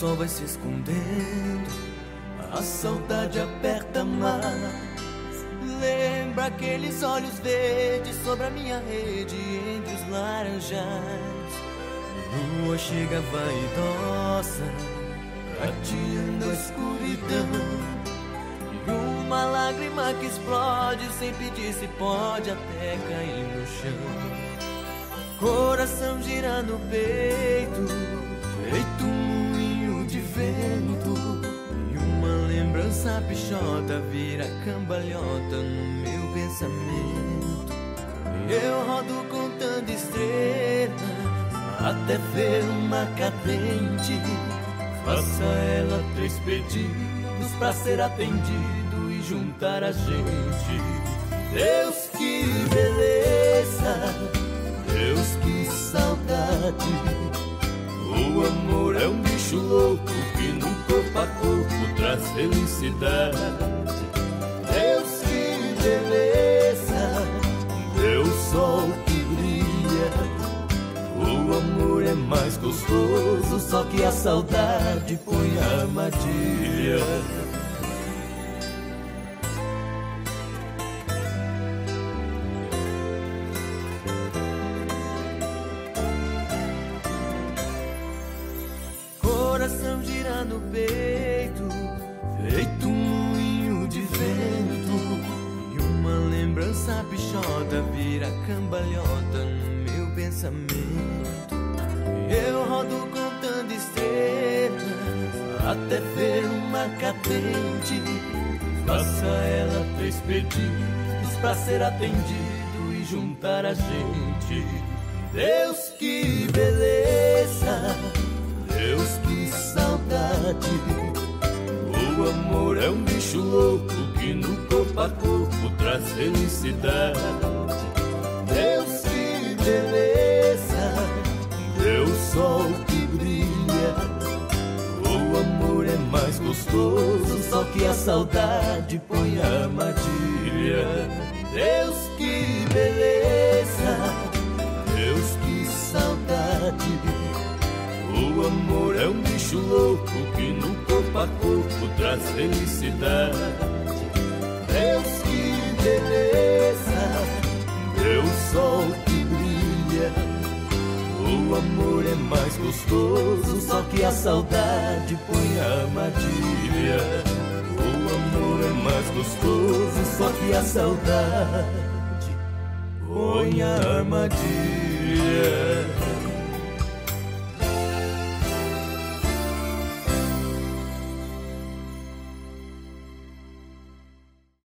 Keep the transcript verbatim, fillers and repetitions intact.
sol vai se escondendo, a saudade aperta mais. Lembra aqueles olhos verdes sobre a minha rede entre os laranjais. A lua chega vaidosa, prateando a escuridão. E uma lágrima que explode sem pedir se pode até cair no chão. Coração gira no peito, feito um moinho de vento. E uma lembrança pichota vira cambalhota no meu pensamento. Eu rodo contando estrelas até ver uma cadente. Faça ela três pedidos pra ser atendido e juntar a gente. Deus, que beleza! Deus, que saudade! O amor é um bicho louco que no corpo a corpo traz felicidade. Deus, que beleza! Deus, sol que brilha. O amor é mais gostoso, só que a saudade põe a armadilha. Coração gira no peito, feito um moinho de vento. E uma lembrança bichota vira cambalhota no meu pensamento. Eu rodo contando estrelas até ver uma cadente. Faça ela três pedidos pra ser atendido e juntar a gente. Deus, que beleza! Deus, que saudade! O amor é um bicho louco que no corpo a corpo traz felicidade. Deus, que beleza! Deus, sol que brilha. O amor é mais gostoso, só que a saudade põe a armadilha. Deus, que beleza! Deus, que saudade! O amor é um bicho louco que no corpo a corpo traz felicidade. Deus, que beleza! Deus, sol que brilha. O amor é mais gostoso, só que a saudade põe a armadilha. O amor é mais gostoso, só que a saudade põe a armadilha.